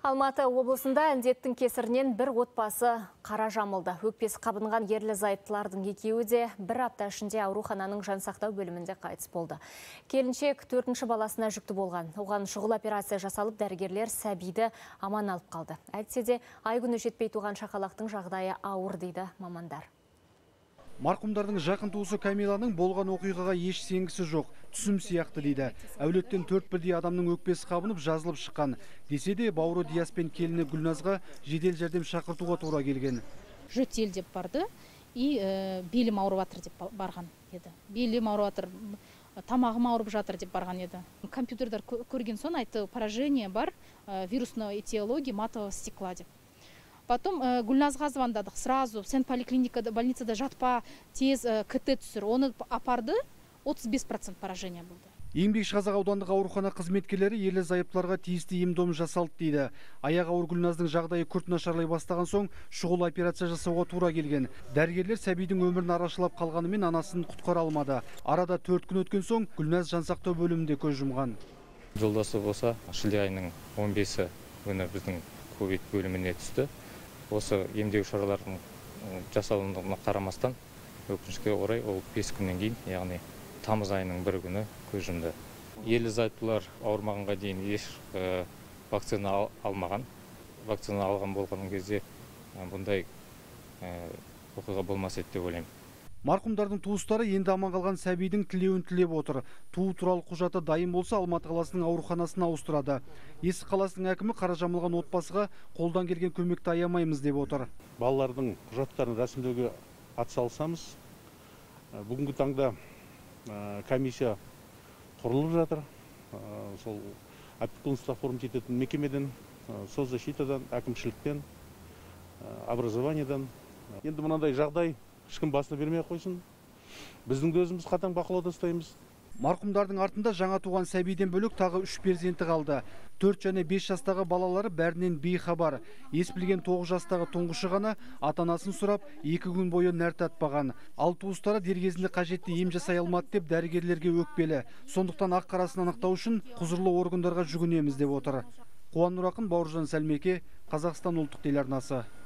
Алматы облысында індеттің кесірінен бір отбасы қара жамылды. Өкпесі қабынған ерлі зайыптылардың екеуі де бір апта ішінде аурухананың жансақтау бөлімінде қайтыс болды. Келіншек 4-ші баласына жүкті болған. Оған шұғыл операция жасалып, дәрігерлер сәбиді аман алып қалды. Әйтсе де ай күні жетпей туған шақалақтың жағдайы ауыр дейді мамандар. Марқұмдардың жақын туысы Камиланың болған оқиғаға еш сенгісі жоқ, түсім сияқты дейді. Әулеттен 4 бірдей адамның өкпесі қабынып жазылып шыққан. Десе де бауыры Диас пен келіні Гүлназға жедел жәрдем шақыртуға тура келген. Жөтел деп барды, белім ауырып жатыр деп барған еді. Белім ауырып жатыр, тамағым ауырып жатыр деп барған еді. Компьютердар көрген соң айтты, поражение бар, вирусная этиология матового стекла деп. Потом Гүлназға звондадық, сразу сен поликлиникада, больницада жатпа, тез КТ түсір. Оны апарды, 35% поражение болды. Еңбекшіқазақ аудандық аурухана қызметкерлері ерлі зайыптыларға тиісті ем-дом жасалды дейді. Аяқ ауыр Гүлназдың жағдайы күрт нашарлай бастаған соң шұғыл операция жасауға тура келген. Дәрігерлер сәбидің өмірін арашалап қалғанымен анасын құтқара алмады. Арада 4 күн өткен соң Гүлназ жансақтау бөлімінде көз жұмған. Жолдасы болса, шілде айының 15-і күні біздің ковид бөліміне түсті. Осы емдеу шаралардың жасалуына қарамастан, өкінішке орай ол 5 күннен кейін, яғни тамыз айының 1 күні көз жұмды. Ерлі зайыптылар ауырмағанға дейін еш вакцина алмаған. Вакцина алған болған кезде бұндай оқиға болмас еді деп ойлаймын. Марқұмдардың туыстары енді аман қалған сәбидің тілеуін тілеп отыр. Туу туралы құжаты дайын болса, Алматы қаласының ауруханасына ауыстырады. Есік қаласының әкімі қара жамылған отбасыға қолдан келген көмекті аямаймыз деп отыр. Балалардың құжаттарын рәсімдеуге атсалысамыз. Бүгінгі таңда комиссия құрылып жатыр. Сол опекунство оформить ететін мекемеден, соцзащитадан, әкімшіліктен, образованиядан. Енді мынандай жағдай ешкім басына бермей қойсын. Біздің өзіміз қатаң бақылауда ұстаймыз. Марқұмдардың артында жаңа туған сәбиден бөлек тағы 3 перзенті қалды. 4 және 5 жастағы балалары бәрінен бейхабар. Ес білген 9 жастағы тұңғышы ғана ата-анасын сұрап 2 күн бойы нәр татпаған. Ал туыстары дер кезінде қажетті ем жасай алмады деп дәрігерлерге өкпелі. Сондықтан ақ қарасын анықтау үшін құзырлы органдарға жүгінеміз деп отыр. Қуан Нұрақын, Бауыржан Сәлмеке, Қазақстан ұлттық телеарнасы.